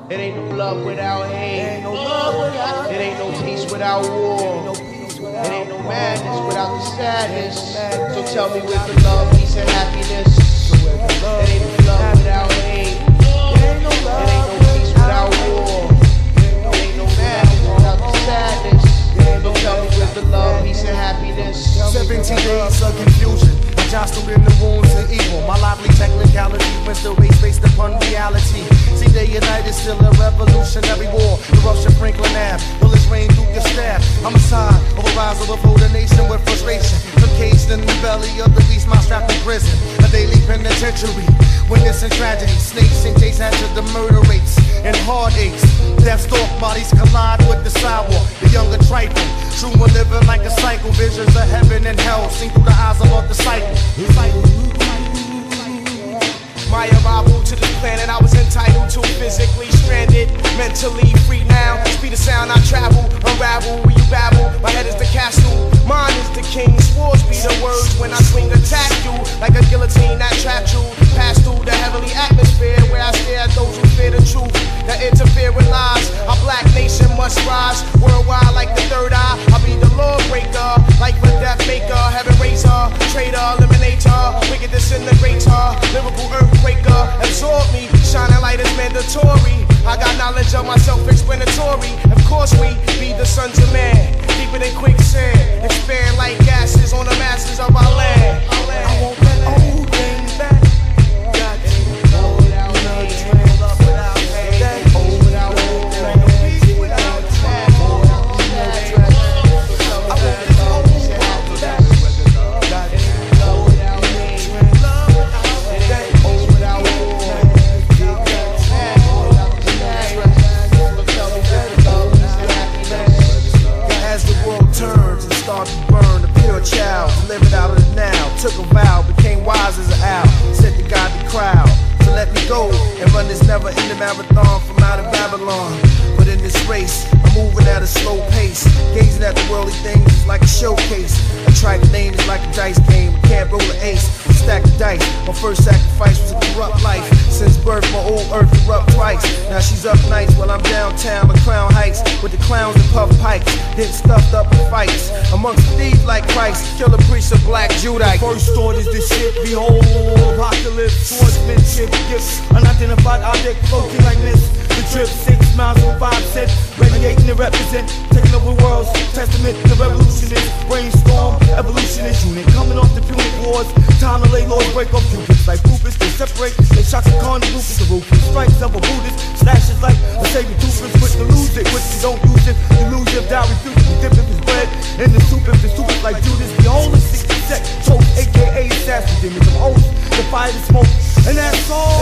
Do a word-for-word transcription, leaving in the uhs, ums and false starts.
It ain't no love without hate. It ain't no love without. It ain't no peace without war. No peace without. It ain't no madness without the sadness. So tell me where's the love, peace, and happiness? It ain't no love without hate. It ain't no love. It ain't no peace without war. It ain't no madness without the sadness. So tell me where's the love, peace, and happiness? Seventeen days of confusion, I jostled in the wounds of evil. My lively technicality wins the race based upon reality. See, day and night is still a revolutionary war. Eruption Franklin Ave, bullets rain through your staff. Homicide, overrise, overflow the nation with frustration. From caged in the belly of the beast, my strapped in prison. A daily penitentiary, witnessing tragedy. Snakes and Jays answer the murder rates and heartaches. Death stalk bodies collide with the sidewalk. The younger trifle, true one living like a cycle. Visions of heaven and hell seen through the eyes of a disciple. My arrival to this planet, I was entitled to. Physically stranded, mentally free now. Speed of sound, I travel, unravel. Will you babble? My head is the castle, mine is the king. Swords be the words when I swing, attack you like a guillotine that trapped you. Pass through the heavenly atmosphere where I stare at those who fear the truth that interfere with lies. Our black nation must rise worldwide like the third eye. I'll be the lawbreaker, like the death maker, heaven raiser, traitor, eliminator, wicked disintegrator, lyrical earthquaker. Absorb me, shining light is mandatory. I got knowledge of my self-explanatory. Of course we be the sons of man, deeper than quicksand, expand like gases on the masses of our land. I won't let old things back. Got to go without hate. Love without hate. That without war. Peace without war. I want this old world back. Got to go without hate. Love without hate. That without war. As the world turns and starts to burn, the pure child delivered out of the now. Took a vow, became wise as an owl. Said to God the crowd to let me go and run this never-ending marathon from out of Babylon. But in this race, I'm moving at a slow pace. Gazing at the worldly things is like a showcase. A track name is like a dice game. I can't roll an ace, stack the dice. My first sacrifice was a corrupt life. Since birth, my old earth erupt twice. Now she's up nights while I'm downtown at Crown Heights with the clowns and puff pikes. Getting stuffed up in fights amongst thieves like Christ. Killer priests of black Judite. First thought is this shit, behold, apocalypse, swordsmanship, gifts, unidentified object floating like this. The trip six miles from five cent, radiating to represent, taking over worlds, testament to revolutionist, brainstorm, evolutionist unit, coming off the Punic Wars, time to lay laws, break up Cubans like Rufus, they separate, they shock the Khan, the Rufus, the Rufus, strikes of a Buddhist, slashes like a savior Doofus, quick to lose it, quick you don't use it, you lose it, die, refuse it, dip if it's bread, in the soup if the soup is like Judas, the only sixty sec, choke, aka assassin, demons of oath, the fire, the smoke, and that's all.